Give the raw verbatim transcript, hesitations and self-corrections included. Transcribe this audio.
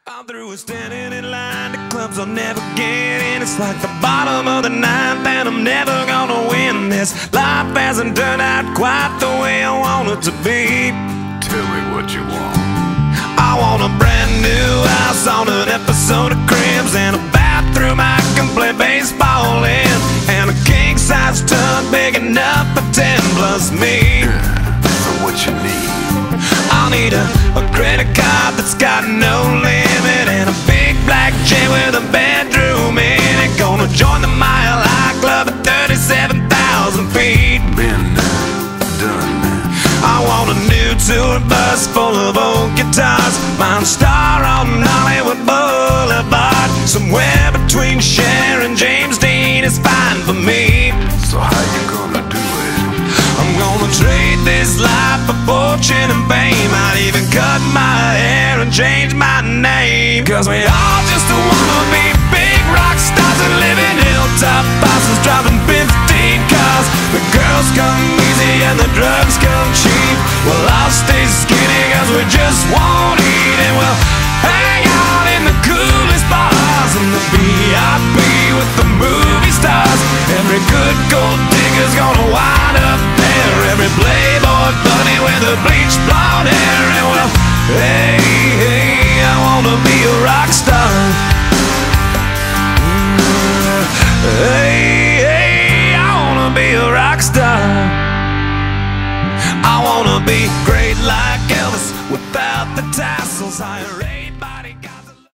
I'm through with standing in line to clubs I'll never get in. It's like the bottom of the ninth and I'm never gonna win this. Life hasn't turned out quite the way I want it to be. Tell me what you want. I want a brand new house on an episode of Cribs, and a bathroom I can play baseball in, and a king-size tub big enough for ten plus me. Yeah, so what you need? I'll need a, a credit card that's got no limit, and a big black jet with a bedroom in it. Gonna join the Mile High Club at thirty-seven thousand feet. Been done. I want a new tour bus full of old guitars, mine star on Hollywood Boulevard. Somewhere between Cher and James Dean is fine for me. So how you gonna do it? I'm gonna trade this life for fortune and fame. I'd even cut my hair and change my name, 'cause we all just wanna be big rock stars and live in hilltop houses, driving fifteen cars. The girls come easy and the drugs come cheap. Well, I'll stay skinny 'cause we just won't eat, and we'll hang out in the coolest bars and the V I P with the movie stars. Every good gold digger's gonna wind up there, every playboy bunny with a bleached blonde hair. And well, hey, hey, I wanna be a rock star. Hey, hey, I wanna be a rock star. I wanna be great like Elvis without the tassels. Hire